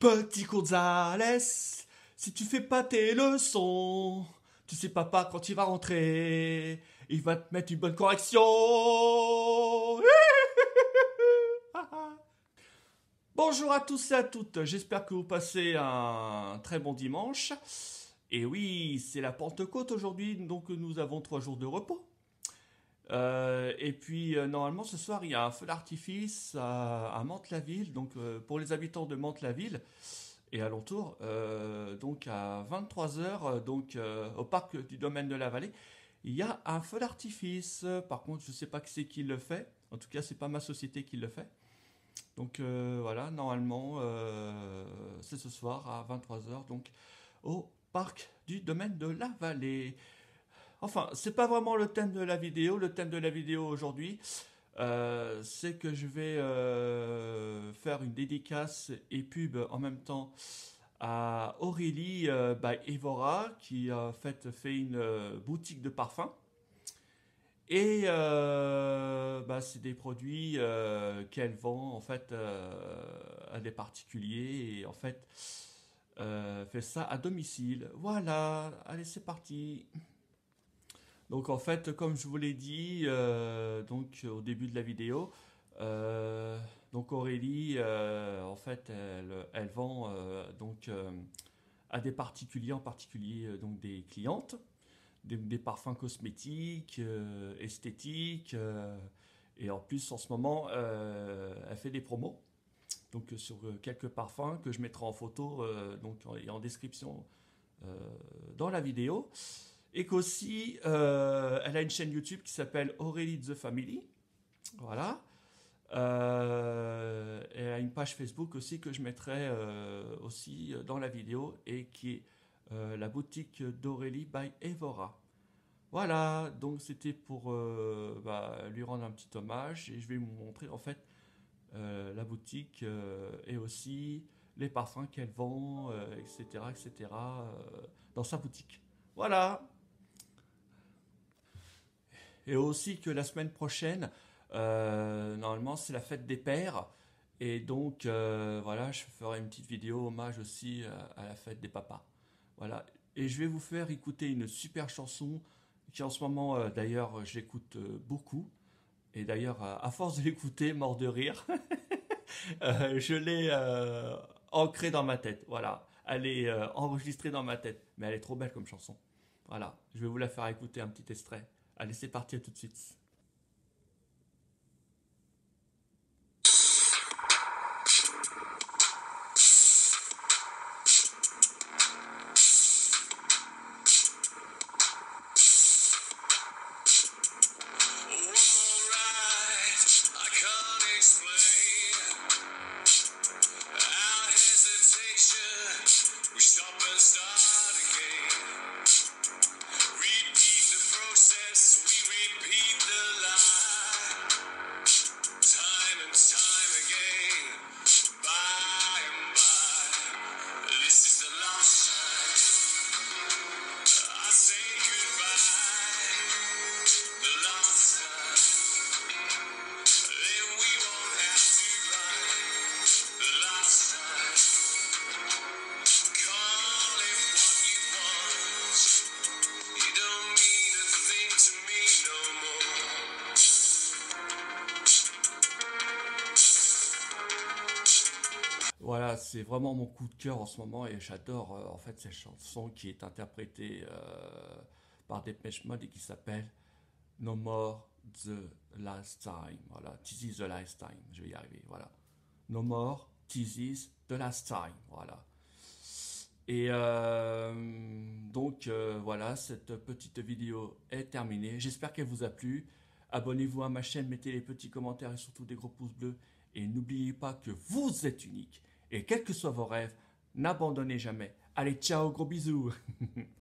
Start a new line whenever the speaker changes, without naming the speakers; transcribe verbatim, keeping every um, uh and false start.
Petit Gonzales, si tu fais pas tes leçons, tu sais papa quand il va rentrer, il va te mettre une bonne correction. Bonjour à tous et à toutes, j'espère que vous passez un très bon dimanche. Et oui, c'est la Pentecôte aujourd'hui, donc nous avons trois jours de repos. Euh, et puis euh, normalement ce soir il y a un feu d'artifice à, à Mantes-la-Ville, donc euh, pour les habitants de Mantes-la-Ville et alentour, euh, donc à vingt-trois heures, donc euh, au parc du domaine de la Vallée, il y a un feu d'artifice. Par contre, je ne sais pas qui c'est qui le fait. En tout cas, c'est pas ma société qui le fait. Donc euh, voilà, normalement, euh, c'est ce soir à vingt-trois heures, donc au parc du domaine de la Vallée. Enfin, c'est pas vraiment le thème de la vidéo. Le thème de la vidéo aujourd'hui, euh, c'est que je vais euh, faire une dédicace et pub en même temps à Aurélie euh, by Evora, qui en fait fait une euh, boutique de parfums. Et euh, bah, c'est des produits euh, qu'elle vend en fait euh, à des particuliers et en fait euh, fait ça à domicile. Voilà, allez c'est parti. Donc en fait, comme je vous l'ai dit euh, donc au début de la vidéo, euh, donc Aurélie, euh, en fait, elle, elle vend euh, donc euh, à des particuliers, en particulier euh, donc des clientes, des, des parfums cosmétiques, euh, esthétiques, euh, et en plus en ce moment, euh, elle fait des promos. Donc sur euh, quelques parfums que je mettrai en photo euh, donc en, et en description euh, dans la vidéo. Et qu'aussi, euh, elle a une chaîne YouTube qui s'appelle Aurélie The Family. Voilà. Euh, elle a une page Facebook aussi que je mettrai euh, aussi dans la vidéo et qui est euh, la boutique d'Aurélie by Evora. Voilà, donc c'était pour euh, bah, lui rendre un petit hommage et je vais vous montrer en fait euh, la boutique euh, et aussi les parfums qu'elle vend, euh, et cetera, et cetera euh, dans sa boutique. Voilà. Et aussi que la semaine prochaine, euh, normalement, c'est la fête des pères. Et donc, euh, voilà, je ferai une petite vidéo hommage aussi à, à la fête des papas. Voilà. Et je vais vous faire écouter une super chanson qui, en ce moment, euh, d'ailleurs, je l'écoute euh, beaucoup. Et d'ailleurs, à, à force de l'écouter, mort de rire, euh, je l'ai euh, ancrée dans ma tête. Voilà. Elle est euh, enregistrée dans ma tête. Mais elle est trop belle comme chanson. Voilà. Je vais vous la faire écouter un petit extrait. Allez, c'est parti, à tout de suite. Voilà, c'est vraiment mon coup de cœur en ce moment et j'adore euh, en fait cette chanson qui est interprétée euh, par Depeche Mode et qui s'appelle No More the Last Time. Voilà, This is the last time. Je vais y arriver. Voilà, No More This is the last time. Voilà. Et euh, donc euh, voilà, cette petite vidéo est terminée. J'espère qu'elle vous a plu. Abonnez-vous à ma chaîne, mettez les petits commentaires et surtout des gros pouces bleus. Et n'oubliez pas que vous êtes unique. Et quels que soient vos rêves, n'abandonnez jamais. Allez, ciao, gros bisous.